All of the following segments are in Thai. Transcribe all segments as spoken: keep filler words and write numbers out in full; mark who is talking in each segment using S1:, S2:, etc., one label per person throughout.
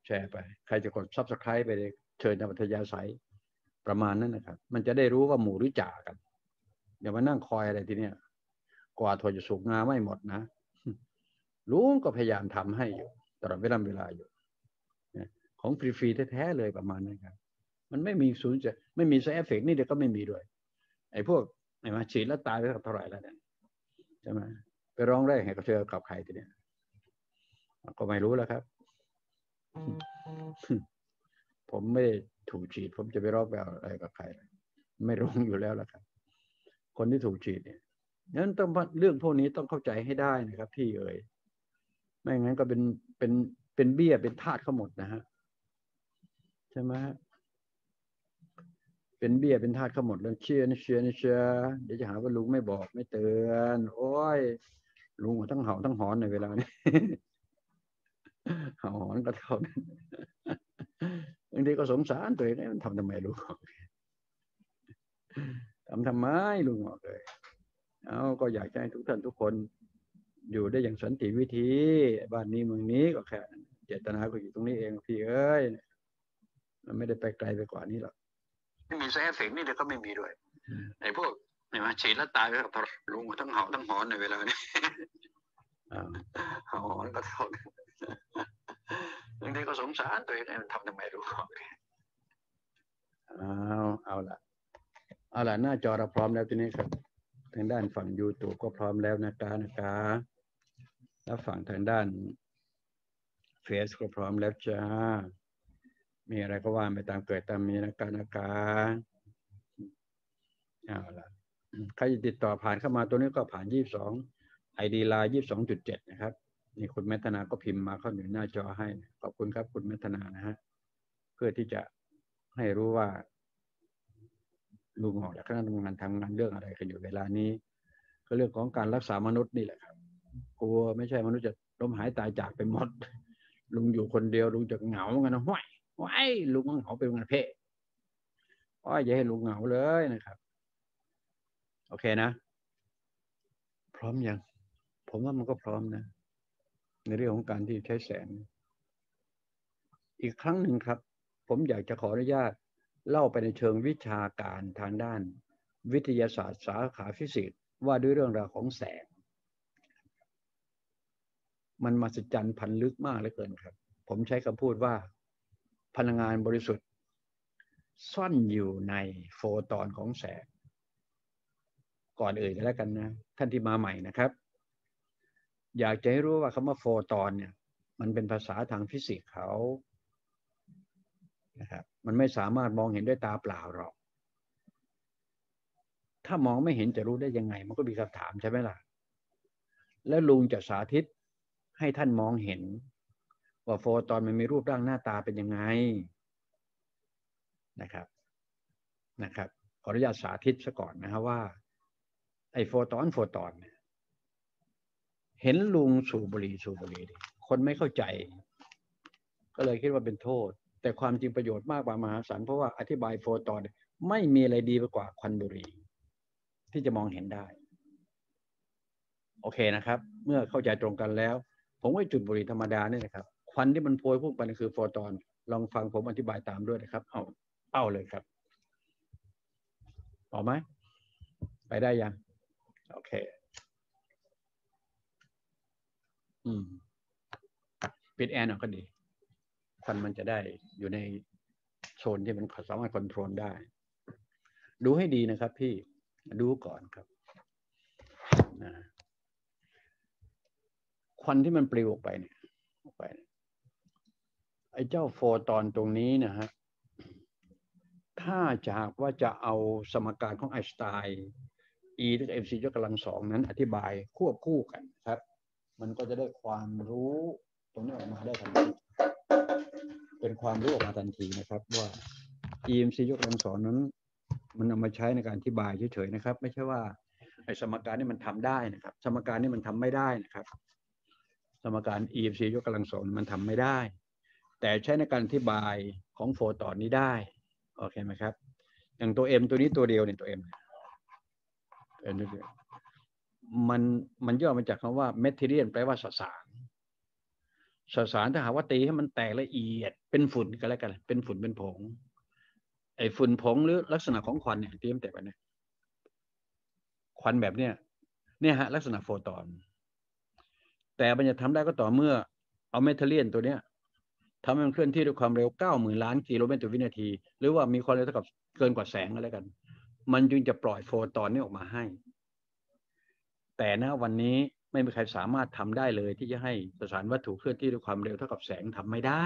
S1: แชร์ไปใครจะกด ซับสไครบ์ ไปเลยเชิญอัธยาศัยประมาณนั้นนะครับมันจะได้รู้ว่าหมู่หรือจ่ากันอย่ามานั่งคอยอะไรทีเนี้ยกว่าถั่วจะสุกงาไม่หมดนะลุงก็พยายามทำให้อยู่ตลอดเวลาเวลาอยู่ของฟรีๆแท้ๆเลยประมาณนั้นครับมันไม่มีศูนย์จะไม่มีไซด์เอฟเฟกต์นี่เดี๋ยวก็ไม่มีด้วยไอ้พวกไอ้มาฉีดแล้วตายไปเท่าไหร่แล้วเนี่ยใช่ไหมไปร้องแรกให้กับเธอกับใครทีเนี้ยก็ไม่รู้แล้วครับผมไม่ถูกฉีดผมจะไปร้องไปอะไรกับใครไม่ร้องอยู่แล้วล่ะครับคนที่ถูกฉีดเนี่ยนั้นต้องเรื่องพวกนี้ต้องเข้าใจให้ได้นะครับพี่เอ๋ยไม่งั้นก็เป็นเป็นเป็นเบี้ยเป็นทาสเขาหมดนะฮะใช่ไหมเป็นเบี้ยเป็นทาสเขาหมดแล้วเชียร์นะเชียร์นะเชียร์เดี๋ยวจะหาว่าลุงไม่บอกไม่เตือนโอ้ยลุงทั้งเห่าทั้งหอนในเวลานี้เห่าหอนก็เท่านั้นบางทีก็สงสารตัวเองมันทำทำไมลุงทำทำไมลุงบอกเลยเอาก็อยากให้ทุกท่านทุกคนอยู่ได้อย่างสันติวิธีบ้านนี้เมืองนี้ก็แค่เจตนาก็อยู่ตรงนี้เองพี่เอ้ยมันไม่ได้ไปไกลไปกว่านี้หรอกไม่มีไซด์เอฟเฟกต์นี่เดี๋ยวก็ไม่มีด้วยไอ้พวกเนี่ยมาฉีดแล้วตายไปกับลุงทั้งเห่าทั้งหอนในเวลานี้เห่าหอนก็เท่านั้นบางทีก็สงสารตัวเองมันทำทำไมรู้เอาเอาละเอาละหน้าจอเราพร้อมแล้วทีนี้ครับทางด้านฝั่ง YouTube ก็พร้อมแล้วนะกานะกาแล้วฝั่งทางด้านเฟซก็พร้อมแล้วจ้ามีอะไรก็ว่าไปตามเกิดตามมีนะกานะกาเอาละใครติดต่อผ่านเข้ามาตัวนี้ก็ผ่านยี่สิบสอง ไอ ดี ไลน์ ยี่สิบสองจุดเจ็ด นะครับนี่คุณเมธนาก็พิมพ์มาเข้าหนุนหน้าจอให้ขอบคุณครับคุณเมธนานะฮะเพื่อที่จะให้รู้ว่าลุงออกจากคณะทำงานทำงานเรื่องอะไรกันอยู่เวลานี้ก็เรื่องของการรักษามนุษย์นี่แหละครับกลัวไม่ใช่มนุษย์จะล้มหายตายจากไปหมดลุงอยู่คนเดียวลุงจะเหงากันนะห้วยห้วยลุงเหงาเป็นงานเพ่อ้อยอย่าให้ลุงเหงาเลยนะครับโอเคนะพร้อมยังผมว่ามันก็พร้อมนะในเรื่องของการที่ใช้แสงอีกครั้งหนึ่งครับผมอยากจะขออนุญาตเล่าไปในเชิงวิชาการทางด้านวิทยาศาสตร์สาขาฟิสิกส์ว่าด้วยเรื่องราวของแสงมันมหัศจรรย์พันลึกมากเหลือเกินครับผมใช้คำพูดว่าพลังงานบริสุทธิ์ซ่อนอยู่ในโฟตอนของแสงก่อนอื่นก็แล้วกันนะท่านที่มาใหม่นะครับอยากจะให้รู้ว่าคำว่าโฟตอนเนี่ยมันเป็นภาษาทางฟิสิกส์เขานะครับมันไม่สามารถมองเห็นด้วยตาเปล่าหรอกถ้ามองไม่เห็นจะรู้ได้ยังไงมันก็มีคำถามใช่ไหมล่ะแล้วลุงจะสาธิตให้ท่านมองเห็นว่าโฟตอนมันมีรูปร่างหน้าตาเป็นยังไงนะครับนะครับขออนุญาตสาธิตซะก่อนนะครับว่าไอ้โฟตอนโฟตอนเห็นลุงสูบบุหรี่สูบบุหรี่คนไม่เข้าใจก็เลยคิดว่าเป็นโทษแต่ความจริงประโยชน์มากกว่ามหาศาลเพราะว่าอธิบายโฟตอนไม่มีอะไรดีไปกว่าควันบุหรี่ที่จะมองเห็นได้โอเคนะครับเมื่อเข้าใจตรงกันแล้วผมว่าจุดบุหรี่ธรรมดาเนี่ยนะครับควันที่มันโพยพุ่งไปคือโฟตอนลองฟังผมอธิบายตามด้วยนะครับเอาเอาเลยครับออกไหมไปได้ยังโอเคอืมปิดแอร์หน่อยก็ดีควันมันจะได้อยู่ในโซนที่มันสามารถคอนโทรลได้ดูให้ดีนะครับพี่ดูก่อนครับนะควันที่มันปลิวออกไปเนี่ยออกไปไอ้เจ้าโฟตอนตรงนี้นะฮะถ้าจากว่าจะเอาสมการของไอน์สไตน์ E ที่ เอ็ม ซี ยกกำลังสองนั้นอธิบายควบคู่กันครับมันก็จะได้ความรู้ตรงนี้ออกมาได้ทันทีเป็นความรู้ออกมาทันทีนะครับว่า อี เอ็ม ซี ยกกำลังสองนั้นมันเอามาใช้ในการอธิบายเฉยๆนะครับไม่ใช่ว่าไอ้สมการนี้มันทำได้นะครับสมการนี้มันทำไม่ได้นะครับสมการ อี เอ็ม ซี ยกกำลังสองมันทำไม่ได้แต่ใช้ในการอธิบายของโฟตอนนี้ได้โอเคไหมครับอย่างตัว M ตัวนี้ตัวเดียวเนี่ยตัว M มันมันย่อมาจากคำว่า material แปลว่าสสารสสารถ้าหากว่าตีให้มันแตกละเอียดเป็นฝุ่นก็แล้วกันเป็นฝุ่นเป็นผงไอ้ฝุ่นผงหรือลักษณะของควันเนี่ยที่มันแตกไปเนี่ยควันแบบเนี้ยเนี่ยฮะลักษณะโฟตอนแต่มันจะทำได้ก็ต่อเมื่อเอาเมทัลเลียนตัวเนี้ยทำให้มันเคลื่อนที่ด้วยความเร็วเก้าหมื่นล้านกิโลเมตรต่อวินาทีหรือว่ามีความเร็วเท่ากับเกินกว่าแสงอะไรกันมันจึงจะปล่อยโฟตอนนี้ออกมาให้แต่ณวันนี้ไม่มีใครสามารถทำได้เลยที่จะให้สสารวัตถุเคลื่อนที่ด้วยความเร็วเท่ากับแสงทำไม่ได้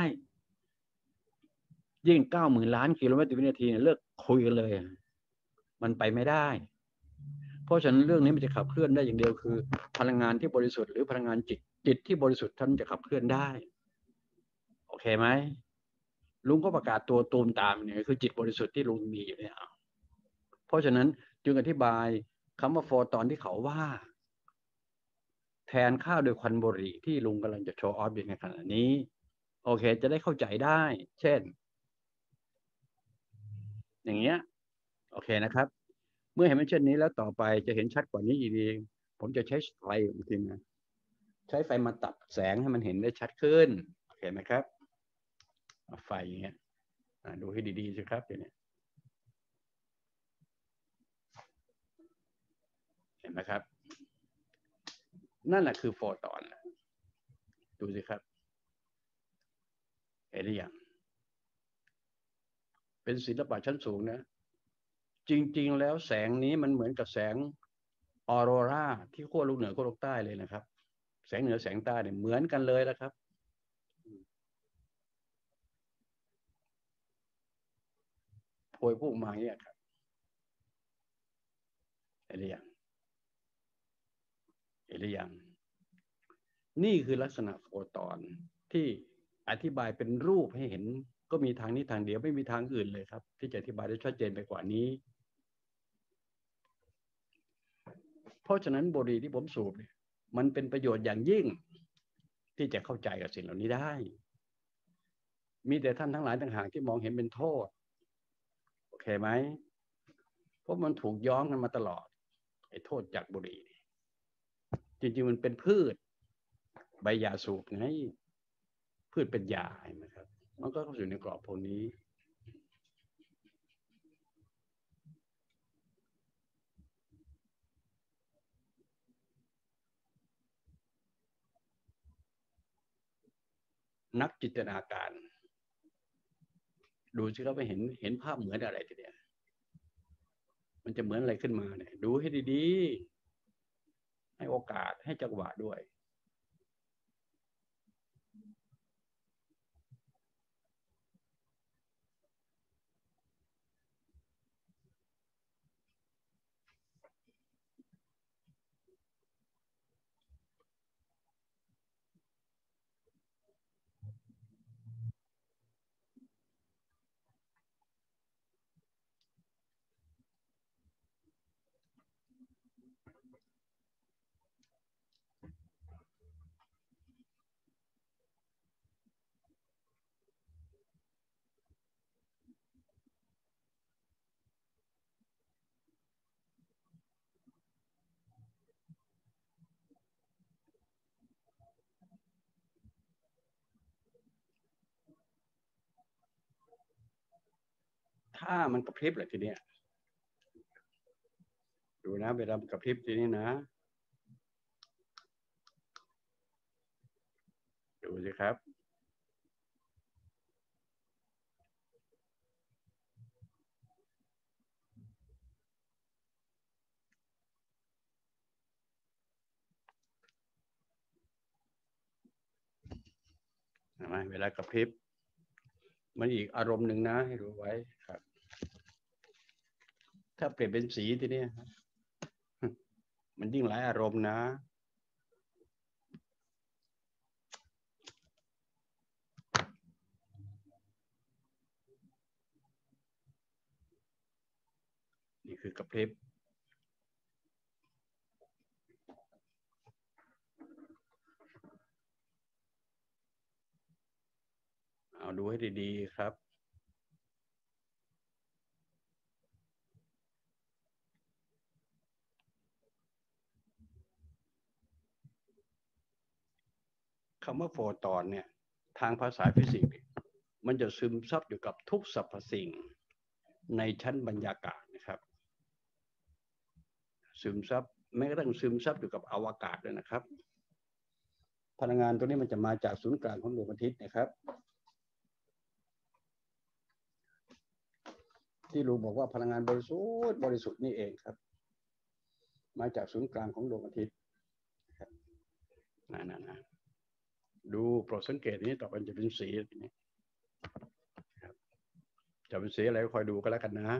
S1: ยิ่งเก้าหมื่นล้านกิโลเมตรต่อวินาทีเนี่ยเลิกคุยกันเลยมันไปไม่ได้เพราะฉะนั้นเรื่องนี้มันจะขับเคลื่อนได้อย่างเดียวคือพลังงานที่บริสุทธิ์หรือพลังงานจิตจิตที่บริสุทธิ์ท่านจะขับเคลื่อนได้โอเคไหมลุงก็ประกาศตัวตูมตามเนี่ยคือจิตบริสุทธิ์ที่ลุงมีอยู่เนี่ยเพราะฉะนั้นจึงอธิบายคำว่าโฟตอนที่เขาว่าแทนข้าวโดยควันบุหรี่ที่ลุงกำลังจะโชว์ออฟอยู่ในขณะนี้โอเคจะได้เข้าใจได้เช่นอย่างเงี้ยโอเคนะครับเมื่อเห็นมันเช่นนี้แล้วต่อไปจะเห็นชัดกว่านี้อีกผมจะใช้ไฟจริงนะใช้ไฟมาตัดแสงให้มันเห็นได้ชัดขึ้นโอเคไหมครับไฟอย่างเงี้ยดูให้ดีๆสิครับเดี๋ยวนี้เห็นไหมครับนั่นแหละคือโฟตอนดูสิครับเห็นหรือยังเป็นศิลปะชั้นสูงนะจริงๆแล้วแสงนี้มันเหมือนกับแสงออโรราที่ขั้วโลกเหนือขั้วโลกใต้เลยนะครับแสงเหนือแสงใต้เนี่ยเหมือนกันเลยนะครับโพยพุ่งมาเนี่ยครับเห็นหรือยังเห็นหรือยังนี่คือลักษณะโฟตอนที่อธิบายเป็นรูปให้เห็นก็มีทางนี้ทางเดียวไม่มีทางอื่นเลยครับที่จะอธิบายได้ชัดเจนไปกว่านี้เพราะฉะนั้นบุหรี่ที่ผมสูบเนี่ยมันเป็นประโยชน์อย่างยิ่งที่จะเข้าใจกับสิ่งเหล่านี้ได้มีแต่ท่านทั้งหลายต่างหากที่มองเห็นเป็นโทษโอเคไหมเพราะมันถูกย้อมกันมาตลอดไอ้โทษจากบุหรี่จริงๆมันเป็นพืชใบยาสูบไงพืชเป็นยาเห็นไหมครับมันก็เข้าสู่ในกรอบพวกนี้นักจินตนาการดูสิเขาไปเห็นเห็นภาพเหมือนอะไรทีเดียวมันจะเหมือนอะไรขึ้นมาเนี่ยดูให้ดีๆให้โอกาสให้จังหวะด้วยถ้ามันกระพริบแหละทีเนี้ยดูนะเวลามันกระพริบทีนี้นะดูสิครับเห็นไหมเวลากระพริบมันอีกอารมณ์หนึ่งนะให้รู้ไว้ครับถ้าเปลี่ยนเป็นสีทีนี้มันยิ่งหลายอารมณ์นะนี่คือกระพริบเอาดูให้ดีๆครับคำว่าโฟตอนเนี่ย
S2: ทางภาษาฟิสิกส์มันจะซึมซับอยู่กับทุกสรรพสิ่งในชั้นบรรยากาศนะครับซึมซับแม้กระทั่งซึมซับอยู่กับอวกาศด้วยนะครับพลังงานตัวนี้มันจะมาจากศูนย์กลางของดวงอาทิตย์นะครับที่ลุงบอกว่าพลังงานบริสุทธิ์บริสุทธิ์นี่เองครับมาจากศูนย์กลางของดวงอาทิตย์นั่นนะดูโปรดสังเกตนี้ต่อไปจะเป็นสีนี้จะเป็นสีอะไรคอยดูก็แล้วกันนะ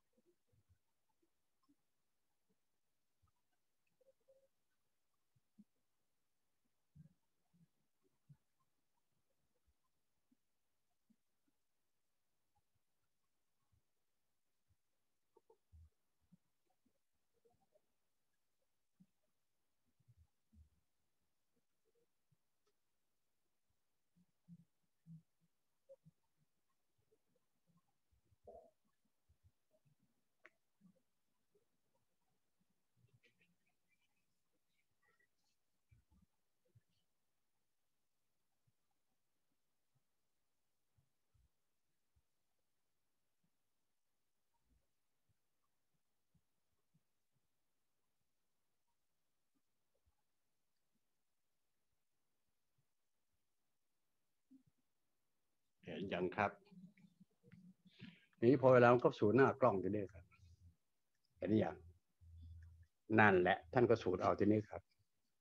S2: เห็นยังครับนี้พอเวลาก็สูดหน้ากล้องทีนี้ครับเห็นยังนั่นแหละท่านก็สูดเอาทีนี้ครับ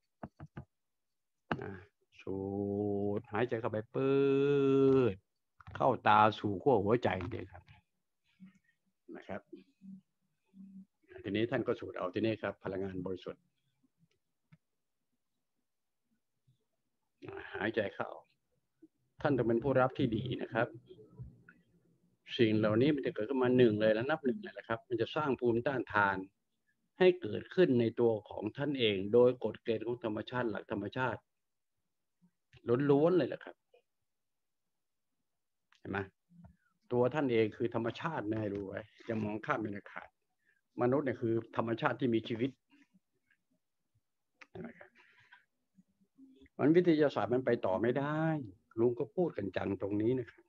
S2: สูดหายใจเข้าไปปื๊ดเข้าตาสู่ขั้วหัวใจเลยครับนะครับทีนี้ท่านก็สูดเอาทีนี้ครับพลังงานบริสุทธิ์หายใจเข้าท่านต้องเป็นผู้รับที่ดีนะครับสิ่งเหล่านี้มันจะเกิดขึ้นมาหนึ่งเลยแล้วนับหนึ่งเลยนะครับมันจะสร้างภูมิต้านทานให้เกิดขึ้นในตัวของท่านเองโดยกฎเกณฑ์ของธรรมชาติหลักธรรมชาติล้วนๆเลยแหละครับเห็นไหมตัวท่านเองคือธรรมชาตินะให้รู้ไว้อย่ามองข้ามเป็นขาดมนุษย์เนี่ยคือธรรมชาติที่มีชีวิตมันวิทยาศาสตร์มันไปต่อไม่ได้ลุงก็พูดกันจังตรงนี้นะครับ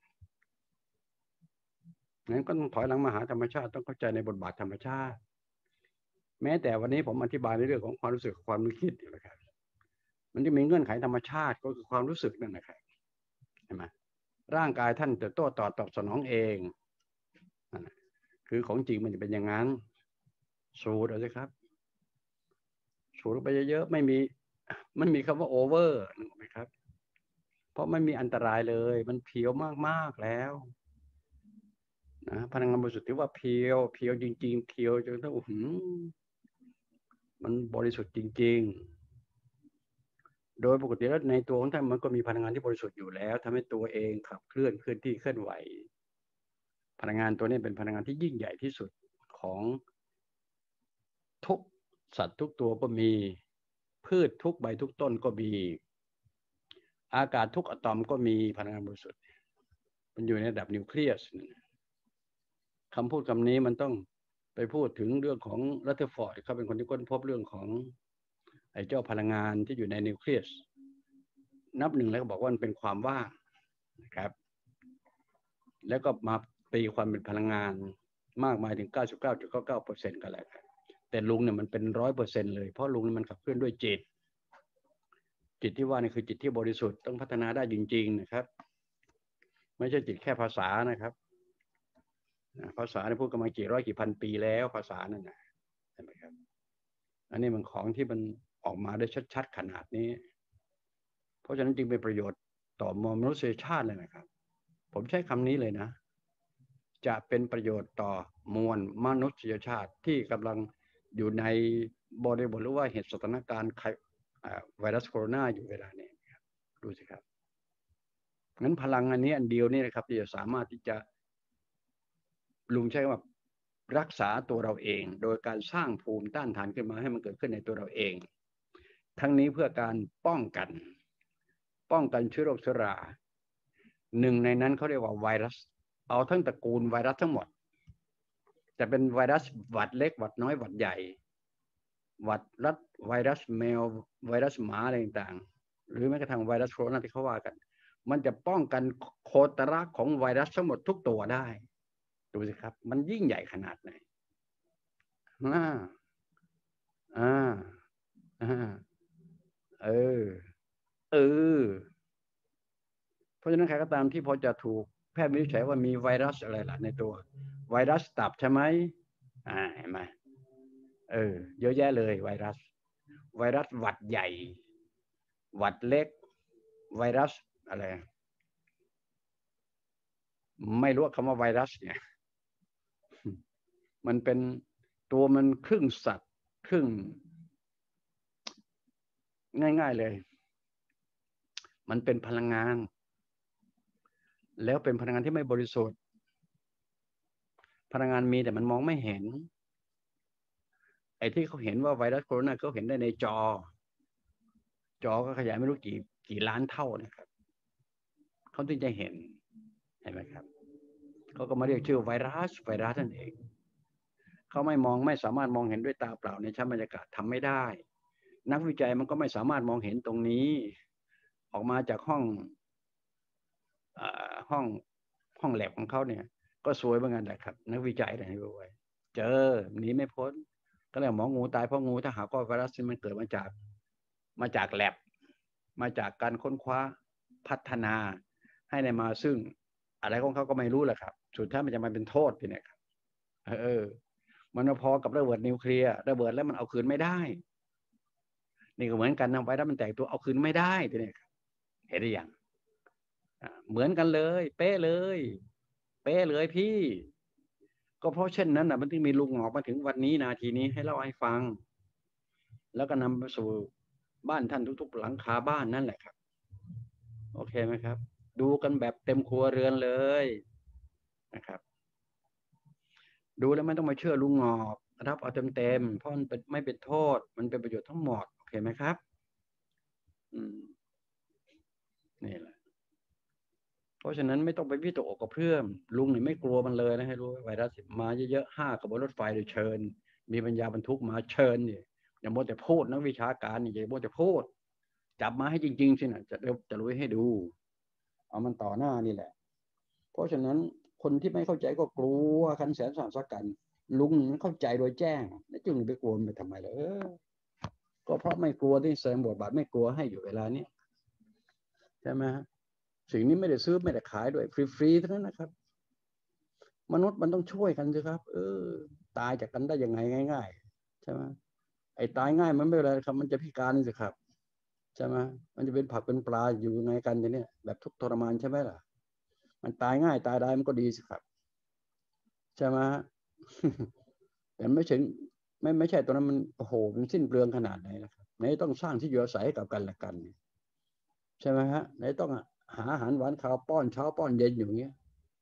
S2: งั้นก็ต้องถอยหลังมาหาธรรมชาติต้องเข้าใจในบทบาทธรรมชาติแม้แต่วันนี้ผมอธิบายในเรื่องของความรู้สึกความนึกคิดอยู่นะครับมันจะมีเงื่อนไขธรรมชาติก็คือความรู้สึกนั่นนะครับเห็นไหมร่างกายท่านจะโต้ตอบตอบสนองเองคือของจริงมันจะเป็นอย่างนั้นสูดเอาสิครับสูดไปเยอะๆไม่มีมันมีคำว่าโอเวอร์นึกไหมครับเพราะไม่มีอันตรายเลยมันเพียวมากๆแล้วนะพลังงานบริสุทธิ์ที่ว่าเพียวเพียวจริงๆเพียวจนถ้าอื้อหือมันบริสุทธิ์จริงๆโดยปกติแล้วในตัวของท่านมันก็มีพลังงานที่บริสุทธิ์อยู่แล้วทำให้ตัวเองขับเคลื่อนเคลื่อนที่เคลื่อนไหวพลังงานตัวนี้เป็นพลังงานที่ยิ่งใหญ่ที่สุดของทุกสัตว์ทุกตัวก็มีพืชทุกใบทุกต้นก็มีอากาศทุกอะตอมก็มีพลังงานบริสุทธิ์มันอยู่ในระดับนิวเคลียสคำพูดคำนี้มันต้องไปพูดถึงเรื่องของรัตเทอร์ฟอร์ดเขาเป็นคนที่ค้นพบเรื่องของไอ้เจ้าพลังงานที่อยู่ในนิวเคลียสนับหนึ่งแล้วก็บอกว่ามันเป็นความว่างนะครับแล้วก็มาตีความเป็นพลังงานมากมายถึง เก้าสิบเก้าจุดเก้าเก้าเปอร์เซ็นต์ กันแหละครับแต่ลุงเนี่ยมันเป็น ร้อยเปอร์เซ็นต์ เลยเพราะลุงมันขับเคลื่อนด้วยจิตจิตที่ว่านี่คือจิตที่บริสุทธิ์ต้องพัฒนาได้จริงๆนะครับไม่ใช่จิตแค่ภาษานะครับภาษาเนี่ยพูดกันมากี่ร้อยกี่พันปีแล้วภาษานั่นนะใช่ไหมครับอันนี้มันของที่มันออกมาได้ชัดๆขนาดนี้เพราะฉะนั้นจึงเป็นประโยชน์ต่อมนุษยชาติเลยนะครับผมใช้คำนี้เลยนะจะเป็นประโยชน์ต่อมวลมนุษยชาติที่กำลังอยู่ในบริบทหรือว่าเหตุสถานการณ์ไวรัสโคโรนาอยู่เวลานี้ดูสิครับงั้นพลังอันนี้อันเดียวนี่นะครับที่จะสามารถที่จะลุงใช้ว่ารักษาตัวเราเองโดยการสร้างภูมิต้านทานขึ้นมาให้มันเกิดขึ้นในตัวเราเองทั้งนี้เพื่อการป้องกันป้องกันเชื้อโรคเชื้อราหนึ่งในนั้นเขาเรียกว่าไวรัสเอาทั้งตระกูลไวรัสทั้งหมดจะเป็นไวรัสหวัดเล็กหวัดน้อยหวัดใหญ่หวัดรัดไวรัสแมวไวรัสหมาอะไรต่างๆหรือแม้กระทั่งไวรัสโคโรนาที่เขาว่ากันมันจะป้องกันโคตรของไวรัสทั้งหมดทุกตัวได้ดูสิครับมันยิ่งใหญ่ขนาดไหนอ่าอ่าอ่าเออเออเพราะฉะนั้นใครก็ตามที่พอจะถูกแพทย์วินิจฉัยว่ามีไวรัสอะไรล่ะในตัวไวรัสตับใช่ไหมอ่าเห็นไหมเออเยอะแยะเลยไวรัสไวรัสหวัดใหญ่หวัดเล็กไวรัสอะไรไม่รู้คำว่าไวรัสเนี่ยมันเป็นตัวมันครึ่งสัตว์ครึ่งง่ายๆเลยมันเป็นพลังงานแล้วเป็นพลังงานที่ไม่บริสุทธิ์พลังงานมีแต่มันมองไม่เห็นไอ้ที่เขาเห็นว่าไวรัสโคโรนาเขาเห็นได้ในจอจอก็ขยายไม่รู้กี่กี่ล้านเท่านะครับเขาถึงจะเห็นเห็นไหมครับเขาก็มาเรียกชื่อไวรัสไวรัสนั่นเองเขาไม่มองไม่สามารถมองเห็นด้วยตาเปล่าในชั้นบรรยากาศทำไม่ได้นักวิจัยมันก็ไม่สามารถมองเห็นตรงนี้ออกมาจากห้องห้องห้องแลบของเขาเนี่ยก็สวยเหมือนกันแหละครับนักวิจัยอะไรด้วยเจอหนีไม่พ้นก็เลยหมองูตายเพราะงูถ้าหากว่าไวรัสมันเกิดมาจากมาจากแลบมาจากการค้นคว้าพัฒนาให้ในมาซึ่งอะไรของเขาก็ไม่รู้แหละครับสุดท้ายมันจะมาเป็นโทษทีเนี่ยครับเออมันพอกับระเบิดนิวเคลียร์ระเบิดแล้วมันเอาคืนไม่ได้นี่ก็เหมือนกันนะไวรัสมันแตกตัวเอาคืนไม่ได้ทีนี้ครับเห็นหรือยังเหมือนกันเลยเป๊ะเลยเป๊ะเลยพี่ก็เพราะเช่นนั้นนะมันถึงมีลุงออกมาถึงวันนี้นาทีนี้ให้เล่าให้ฟังแล้วก็นำไปสู่บ้านท่านทุกๆหลังคาบ้านนั่นแหละครับโอเคไหมครับดูกันแบบเต็มครัวเรือนเลยนะครับดูแล้วไม่ต้องมาเชื่อลุงงอกรับเอาเต็มๆเพราะมันเป็นไม่เป็นโทษมันเป็นประโยชน์ทั้งหมดโอเคไหมครับอืมนี่แหละเพราะฉะนั้นไม่ต้องไปวิตกอกกระเพื่อมลุงนี่ไม่กลัวมันเลยนะให้รู้ไวรัสมาเยอะๆห้ากับบนรถไฟเลยเชิญมีปัญญาบรรทุกมาเชิญนี่อย่ามัวแต่พูดนักวิชาการนี่อย่ามัวแต่พูดจับมาให้จริงๆสินะจะจะรู้ให้ดูเอามันต่อหน้านี่แหละเพราะฉะนั้นคนที่ไม่เข้าใจก็กลัวคันแสนสาหัสกันลุงเข้าใจโดยแจ้งแล้วจึงไปกลัวไปทำไมล่ะเออก็เพราะไม่กลัวที่แสดงบทบาทไม่กลัวให้อยู่เวลานี้ใช่ไหมสิ่งนี้ไม่ได้ซื้อไม่ได้ขายด้วยฟรีๆทั้งนั้นนะครับมนุษย์มันต้องช่วยกันสิครับเออตายจากกันได้ยังไงง่ายๆใช่ไหมไอ้ตายง่ายมันไม่เป็นไรครับมันจะพิการสิครับใช่ไหมมันจะเป็นผักเป็นปลาอยู่ยังไงกันเนี่ยแบบทุกทรมานใช่ไหมล่ะมันตายง่ายตายได้มันก็ดีสิครับใช่ไหมแต่ไม่ใช่ไม่ไม่ใช่ตรงนั้นมันโอ้โหมันสิ้นเปลืองขนาดไหนนะครับไหนต้องสร้างที่อยู่อาศัยให้กับกันและกันใช่ไหมฮะไหนต้องหาอาหารหวานข้าวป้อนเช้าป้อนเย็นอยู่เงี้ย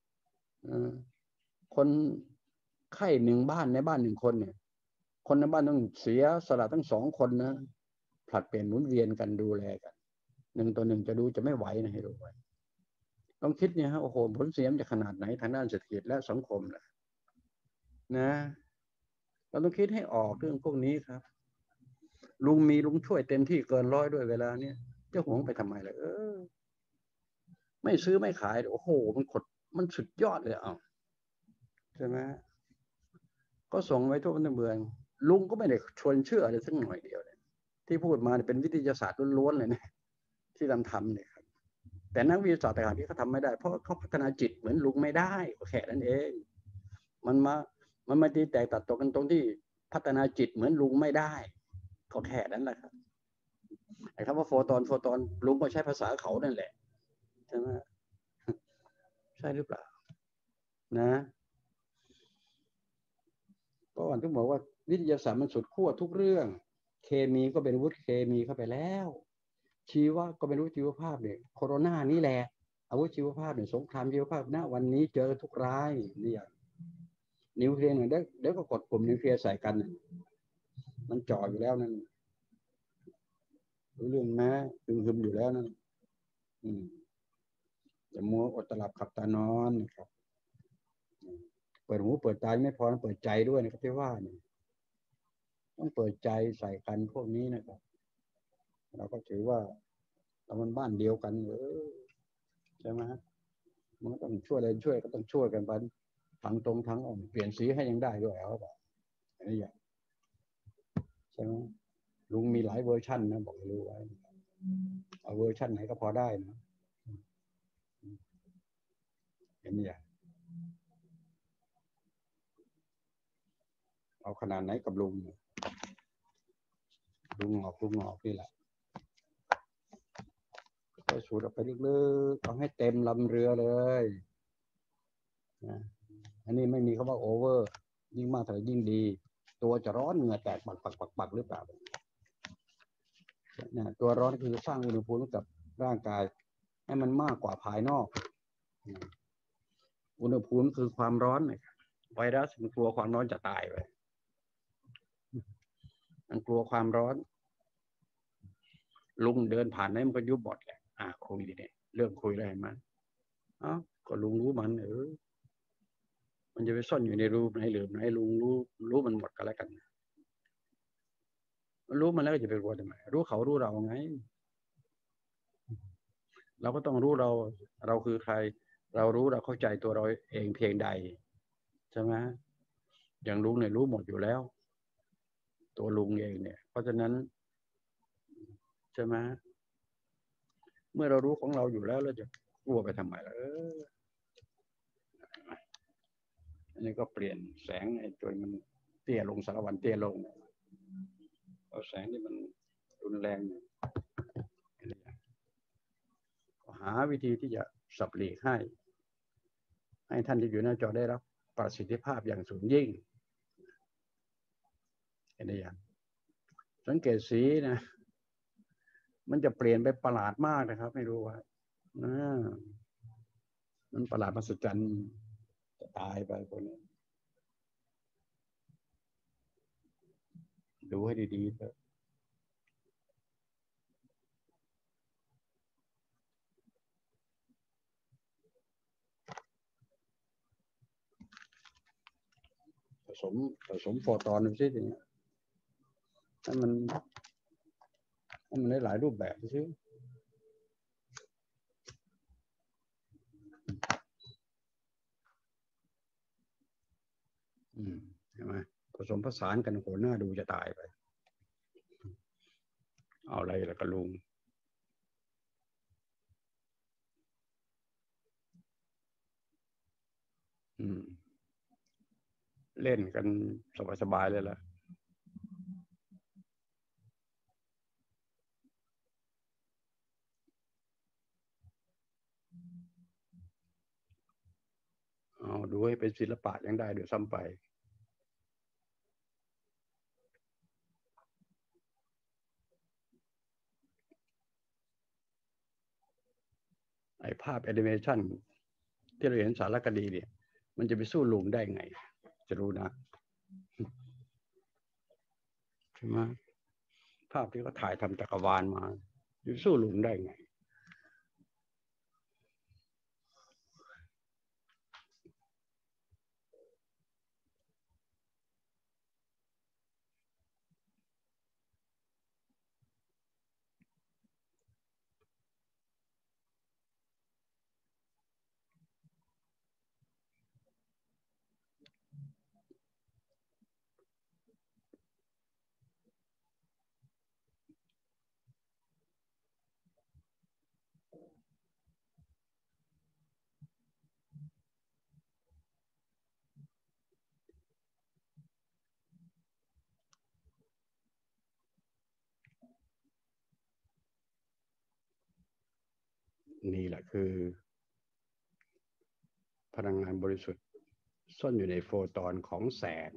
S2: คนไข้หนึ่งบ้านในบ้านหนึ่งคนเนี่ยคนในบ้านต้องเสียสละทั้งสองคนนะผลัดเปลี่ยนหมุนเวียนกันดูแลกันหนึ่งต่อหนึ่งจะดูจะไม่ไหวนะให้รู้ไว้ต้องคิดเนี่ยฮะโอ้โหผลเสียมันจะขนาดไหนทางด้านเศรษฐกิจและสังคมนะนะเราต้องคิดให้ออกเรื่องพวกนี้ครับลุงมีลุงช่วยเต็มที่เกินร้อยด้วยเวลาเนี้ยจะหวงไปทำไมล่ะเออไม่ซื้อไม่ขายโอ้โหมันขดมันสุดยอดเลยอ่ะใช่ไหมก็ส่งไว้ทั่วทั้งเมืองลุงก็ไม่ได้ชวนเชื่ออะไรสักหน่อยเดียวเลยที่พูดมาเป็นวิทยาศาสตร์ล้วนๆเลยนะที่ทำทำเนี่ยครับแต่นักวิทยาศาสตร์ต่างๆที่เขาทำไม่ได้เพราะเขาพัฒนาจิตเหมือนลุงไม่ได้แค่นั้นเองมันมามันมาตีแตกตัดตกกันตรงที่พัฒนาจิตเหมือนลุงไม่ได้ก็แค่นั้นแหละครับไอ้คำว่าโฟตอนโฟตอนลุงก็ใช้ภาษาเขานั่นแหละใช่ไหมใช่หรือเปล่านะก็วันที่บอกว่าวิทยาศาสตร์มันสุดขั้วทุกเรื่องเคมีก็เป็นวุฒิเคมีเข้าไปแล้วชีวะก็เป็นวุฒิชีวภาพเนี่ยโคโรนานี่แหละอาวุธชีวภาพเนี่ยสงครามชีวภาพณวันนี้เจอทุกรายนี่อย่างนิวเคลียร์เนี่ยเดี๋ยวก็กดปุ่มนิวเคลียร์ใส่กันมันจ่ออยู่แล้วนั่นรู้เรื่องนะตึงหึมอยู่แล้วนั่นอืมอย่ามัวอดตลับขับตานอนนะครับเปิดหูเปิดตาไม่พอต้องเปิดใจด้วยนะครับที่ว่าเนี่ยต้องเปิดใจใส่กันพวกนี้นะครับเราก็ถือว่าเรามันบ้านเดียวกันเออ
S1: ใช่ไหมมันก็ต้องช่วยเลยช่วยก็ต้องช่วยกันไปทางตรงทางอ้อมเปลี่ยนสีให้ยังได้ด้วยเอาแบบนี้อย่างใช่ไหมลุงมีหลายเวอร์ชันนะบอกให้รู้ไว้เอาเวอร์ชันไหนก็พอได้นะเห็นอย่างเอาขนาดไหนกับลุงลุงออกลุงออกนี่แหละก็สูดออกไปลึกๆเอาให้เต็มลำเรือเลยนะอันนี้ไม่มีคำว่าโอเวอร์ยิ่งมากเท่าไหร่ยิ่งดี ตัวจะร้อนเหงื่อแตกปักปักปักปักหรือเปล่าเนี่ยตัวร้อนคือสร้างอุณหภูมิกับร่างกายให้มันมากกว่าภายนอกอุณหภูมิคือความร้อนไวรัสมันกลัวความร้อนจะตายไปมันกลัวความร้อนลุงเดินผ่านนั้นมันก็ยุบหมดแหละอ่าคุยเนี่ยเรื่องคุยอะไรมันอ๋อก็ลุงรู้มันเออมันจะไปซ่อนอยู่ในรูไหนหรือไหนลุงรู้รู้มันหมดก็แล้วกันมันรู้มันแล้วก็จะไปกลัวทำไมรู้เขารู้เราไงเราก็ต้องรู้เราเราคือใครเรารู้เราเข้าใจตัวเราเองเพียงใดใช่ไหมอย่างลุงเนี่ยรู้หมดอยู่แล้วตัวลุงเองเนี่ยเพราะฉะนั้นใช่ไหมเมื่อเรารู้ของเราอยู่แล้วเราจะกลัวไปทำไมล่ะเอออันนี้ก็เปลี่ยนแสงไอ้ตัวมันเตี้ยลงสารวันเตี้ยลงเอาแสงที่มันรุนแรงหาวิธีที่จะสับหลีกให้ให้ท่านที่อยู่หน้าจอได้รับประสิทธิภาพอย่างสูงยิ่งเห็นไหมอย่างสังเกตสีนะมันจะเปลี่ยนไปประหลาดมากนะครับไม่รู้ว่ามันประหลาดมหัศจรรย์จะตายไปคนนี้ดูให้ดีๆเถอะผสมผสมโฟตอนดูสิทีนี้ให้มันให้มันได้หลายรูปแบบดูสิอืมใช่ไหมผสมผสานกันโหหน้าดูจะตายไปเอาอะไรล่ะกระลุงอืมเล่นกันสบายๆเลยล่ะเอาดูให้เป็นศิลปะยังได้เดี๋ยวซ้ำไปไอ้ภาพแอนิเมชันที่เราเห็นสารคดีเนี่ยมันจะไปสู้ลุงได้ไงจะรู้นะใช่ไหมภาพที่เขาถ่ายทำจักรวาลมาจะสู้ลุงได้ไงนี่แหละคือพลังงานบริสุทธิ์ซ่อนอยู่ในโฟตอนของแสง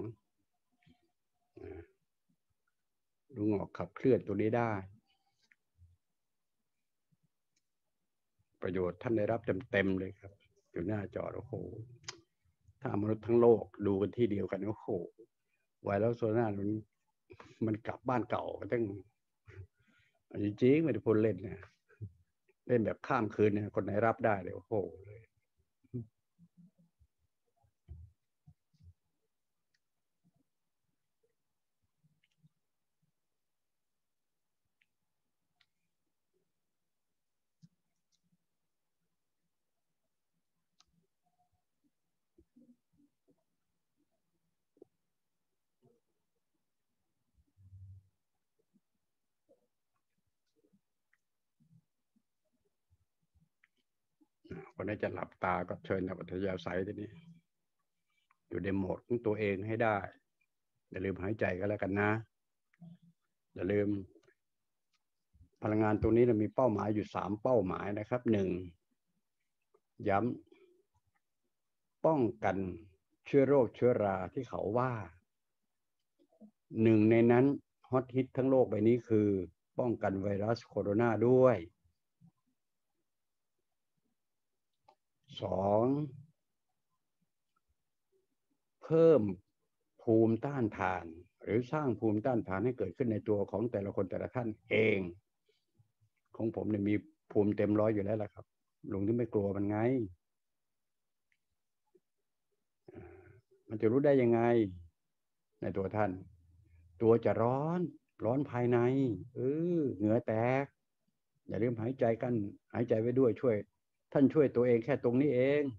S1: ลุงออกขับเคลื่อนตัวนี้ได้ประโยชน์ท่านได้รับเต็มๆเลยครับอยู่หน้าจอโอ้โหถ้ามนุษย์ทั้งโลกดูกันที่เดียวกันโอ้โหไวรัสโซนามันมันกลับบ้านเก่าก็ต้องจริงๆไม่ได้พูดเล่นนะเล่นแบบข้ามคืนเนี่ยคนไหนรับได้เลยโอ้โห
S2: คนไหนจะหลับตาก็เชิญในปัทยาศัยทีนี้อยู่ในโหมดของตัวเองให้ได้อย่าลืมหายใจก็แล้วกันนะอย่าลืมพลังงานตรงนี้เรามีเป้าหมายอยู่สามเป้าหมายนะครับหนึ่งย้ำป้องกันเชื้อโรคเชื้อราที่เขาว่าหนึ่งในนั้นฮอตฮิตทั้งโลกใบนี้คือป้องกันไวรัสโคโรนาด้วยสองเพิ่มภูมิต้านทานหรือสร้างภูมิต้านทานให้เกิดขึ้นในตัวของแต่ละคนแต่ละท่านเองของผมเนี่ยมีภูมิเต็มร้อยอยู่แล้วล่ะครับลุงที่ไม่กลัวมันไงมันจะรู้ได้ยังไงในตัวท่านตัวจะร้อนร้อนภายในเออเหงื่อแตกอย่าลืมหายใจกันหายใจไว้ด้วยช่วยท่านช่วยตัวเองแค่ตรงนี้เอง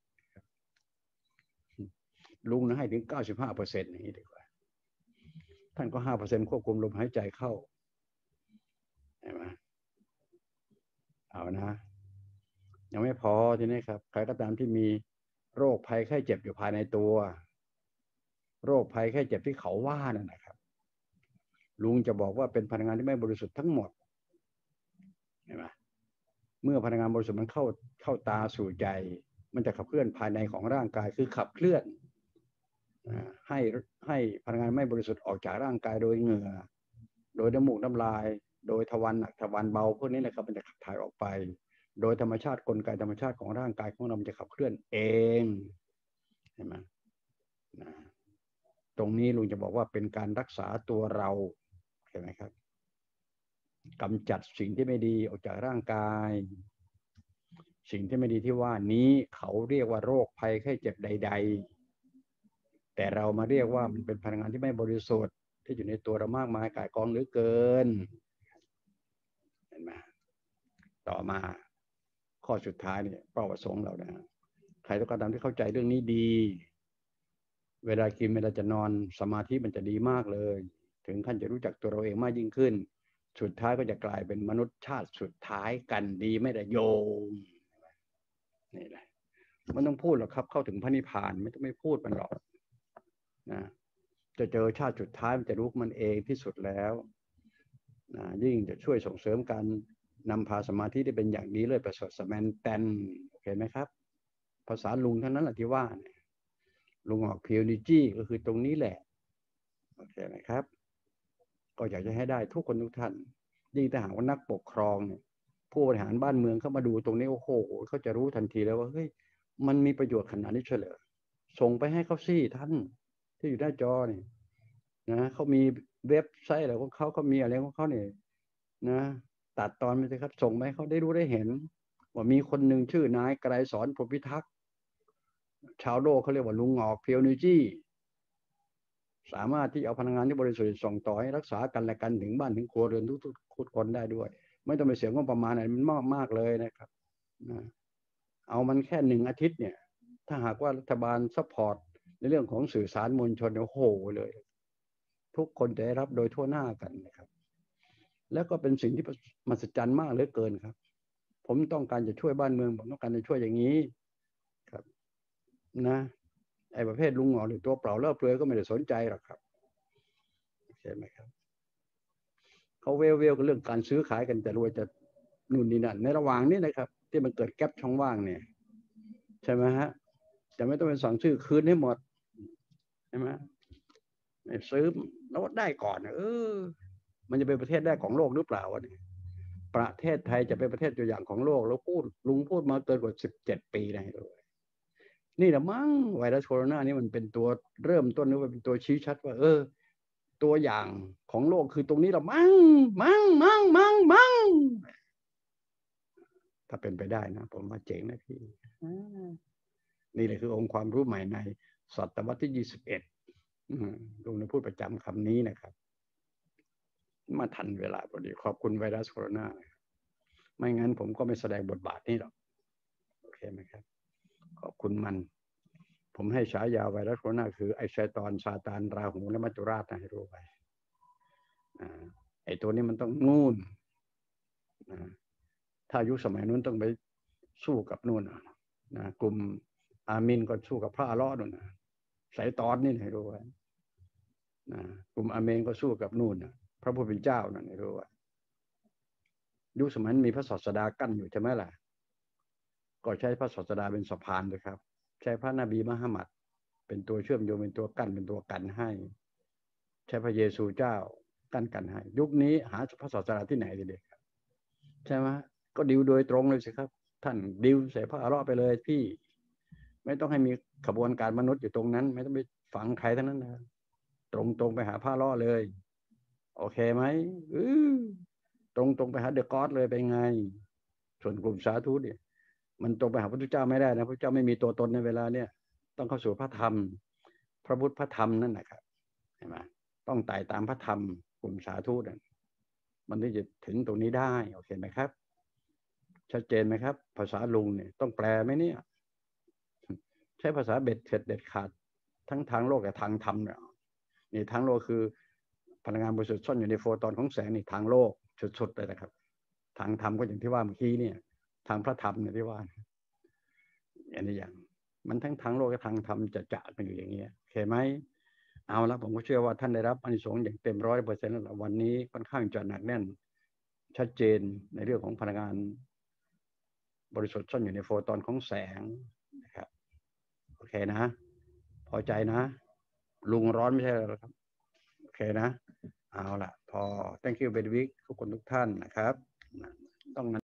S2: ลุงนะให้ถึงเก้าสิบห้าเปอร์เซ็นต์นี้ดีกว่าท่านก็ห้าเปอร์เซ็นต์ควบคุมลมหายใจเข้าเห็นไหมเอานะยังไม่พอทีนี้ครับใครก็ตามที่มีโรคภัยไข้เจ็บอยู่ภายในตัวโรคภัยไข้เจ็บที่เขาว่านั่นนะครับลุงจะบอกว่าเป็นพลังงานที่ไม่บริสุทธิ์ทั้งหมดเห็นไหมเมื่อพลังงานบริสุทธิ์มันเข้าเข้าตาสู่ใจมันจะขับเคลื่อนภายในของร่างกายคือขับเคลื่อนให้ให้พลังงานไม่บริสุทธิ์ออกจากร่างกายโดยเหงื่อโดยน้ำมูกน้ำลายโดยทวารหนักทวารเบาพวกนี้นะครับมันจะขับถ่ายออกไปโดยธรรมชาติกลไกธรรมชาติของร่างกายของเราจะขับเคลื่อนเองเห็นไหมนะตรงนี้ลุงจะบอกว่าเป็นการรักษาตัวเราเห็นไหมครับกำจัดสิ่งที่ไม่ดีออกจากร่างกายสิ่งที่ไม่ดีที่ว่านี้เขาเรียกว่าโรคภัยไข้เจ็บใดๆแต่เรามาเรียกว่ามันเป็นพลังงานที่ไม่บริสุทธิ์ที่อยู่ในตัวเรามากมายก่ายกองเหลือเกินเห็นไหมต่อมาข้อสุดท้ายเนี่ยเป้าประสงค์เรานะใครต้องการทำที่เข้าใจเรื่องนี้ดีเวลากินเวลาจะนอนสมาธิมันจะดีมากเลยถึงขั้นจะรู้จักตัวเราเองมากยิ่งขึ้นสุดท้ายก็จะกลายเป็นมนุษย์ชาติสุดท้ายกันดีไม่ได้โยมนี่แหละมันต้องพูดหรอกครับเข้าถึงพระนิพพานไม่ต้องไม่พูดมันหรอกนะจะเจอชาติสุดท้ายมันจะรู้มันเองที่สุดแล้วนะยิ่งจะช่วยส่งเสริมการนำพาสมาธิได้เป็นอย่างดีเลยประเสริฐสแมนแตนโอเคไหมครับภาษาลุงเท่านั้นแหละที่ว่าลุงออกพิวนิจี้ก็คือตรงนี้แหละโอเคไหมครับก็อยากจะให้ได้ทุกคนทุกท่านยิ่งถ้าหากว่านักปกครองเนี่ยผู้บริหารบ้านเมืองเข้ามาดูตรงนี้โอ้โหเขาจะรู้ทันทีแล้วว่าเฮ้ยมันมีประโยชน์ขนาดนี้เฉลยส่งไปให้เขาสิท่านที่อยู่หน้าจอนี่นะเขามีเว็บไซต์อะไรของเขาเขามีอะไรของเขาเนี่ยนะตัดตอนไปสิครับส่งไปให้เขาได้รู้ได้เห็นว่ามีคนหนึ่งชื่อนายไกรสอนพรหมพิทักษ์ชาวโลกเขาเรียกว่าลุงงอกเพียวนิจี้สามารถที่เอาพลังงานที่บริสุทธิ์ส่งต่อให้รักษากันและกันถึงบ้านถึงครัวเรือนทุกทุกคนได้ด้วยไม่ต้องไปเสียงบประมาณอะไรมันมากมากเลยนะครับนะเอามันแค่หนึ่งอาทิตย์เนี่ยถ้าหากว่ารัฐบาลซัพพอร์ตในเรื่องของสื่อสารมวลชนโอ้โหเลยทุกคนจะได้รับโดยทั่วหน้ากันนะครับแล้วก็เป็นสิ่งที่มหัศจรรย์มากเหลือเกินครับผมต้องการจะช่วยบ้านเมืองผมต้องการจะช่วยอย่างนี้ครับนะไอ้ประเภทลุงหงอหรือตัวเปล่าเล่าเปลือยก็ไม่ได้สนใจหรอกครับใช่ไหมครับเขาเวลเวลกับเรื่องการซื้อขายกันจะรวยจะนู่นนี่นั่นในระหว่างนี้นะครับที่มันเกิดแก๊ปช่องว่างเนี่ยใช่ไหมฮะจะไม่ต้องไปสั่งซื้อคืนให้หมดใช่ไหมซื้อแล้วได้ก่อนเออมันจะเป็นประเทศแรกของโลกหรือเปล่าวะเนี่ยประเทศไทยจะเป็นประเทศตัวอย่างของโลกแล้วพูดลุงพูดมาเกินกว่าสิบเจ็ดปีนะนี่แหละมั้งไวรัสโคโรนานี่มันเป็นตัวเริ่มต้นหรือว่าเป็นตัวชี้ชัดว่าเออตัวอย่างของโลกคือตรงนี้ละมั้งมั้งมั้งมั้งมั้งถ้าเป็นไปได้นะผมว่าเจ๋งนะพี่นี่แหละคือองค์ความรู้ใหม่ในศตวรรษที่ยี่สิบเอ็ดลุงจะพูดประจำคำนี้นะครับมาทันเวลาพอดีขอบคุณไวรัสโคโรนาไม่งั้นผมก็ไม่แสดงบทบาทนี้หรอกโอเคไหมครับขอบคุณมันผมให้ฉายาไวรัสโคโรนาคือไอชัยตอนซาตานราหูและมัจจุราชนะให้รู้ไปไอตัวนี้มันต้องนู่นถ้ายุคสมัยนู้นต้องไปสู้กับนู่นนะกลุ่มอามินก็สู้กับพระอัลเลาะห์นู่นนะสายตอนนี่ให้รู้ไว้นะกลุ่มอาเมนก็สู้กับนู่นนะพระผู้เป็นเจ้านั่นให้รู้ไว้ยุคสมัยมีพระศาสดากั้นอยู่ใช่ไหมล่ะก็ใช้พระศาสดาเป็นสะพานเลยครับใช้พระนบีมุฮัมมัดเป็นตัวเชื่อมโยงเป็นตัวกั้นเป็นตัวกันให้ใช้พระเยซูเจ้ากั้นกันให้ยุคนี้หาพระศาสดาที่ไหนดีเด็กครับใช่ไหมก็ดิวโดยตรงเลยสิครับท่านดิวใส่พระอัลเลาะห์ไปเลยพี่ไม่ต้องให้มีขบวนการมนุษย์อยู่ตรงนั้นไม่ต้องไปฝังใครทั้งนั้นนะตรงตรงไปหาพระอัลเลาะห์เลยโอเคไหมอตรงตรงไปหาเดอะก็อดเลยไปไงส่วนกลุ่มสาธุเนี่ยมันตรงไปหาพระพุทธเจ้าไม่ได้นะพระพุทธเจ้าไม่มีตัวตนในเวลาเนี่ยต้องเข้าสู่พระธรรมพระพุทธพระธรรมนั่นนะครับเห็นไหมต้องไต่ตามพระธรรมกลุ่มสาธุนั่นมันถึงจะถึงตรงนี้ได้โอเคไหมครับชัดเจนไหมครับภาษาลุงเนี่ยต้องแปลไหมเนี่ยใช้ภาษาเบ็ดเสร็จเด็ดขาดทั้งทางโลกและทางธรรมเนี่ยนี่ทางโลกคือพลังงานบริสุทธิ์ซ่อนอยู่ในโฟตอนของแสงนี่ทางโลกสุดๆเลยนะครับทางธรรมก็อย่างที่ว่าเมื่อกี้เนี่ยทางพระธรรมเนี่ยที่ว่าอันนี้อย่างมันทั้งทางโลกและทางธรรมจะจะกันอยู่อย่างเงี้ยโอเคไหมเอาละผมก็เชื่อว่าท่านได้รับอานิสงส์อย่างเต็มร้อยเปอร์เซ็นต์แล้ววันนี้ค่อนข้างจะหนักแน่นชัดเจนในเรื่องของพลังงานบริสุทธิ์ซ่อนอยู่ในโฟตอนของแสงนะครับโอเคนะพอใจนะลุงร้อนไม่ใช่หรอครับโอเคนะเอาละพอ thank you very much ทุกคนทุกท่านนะครับต้อง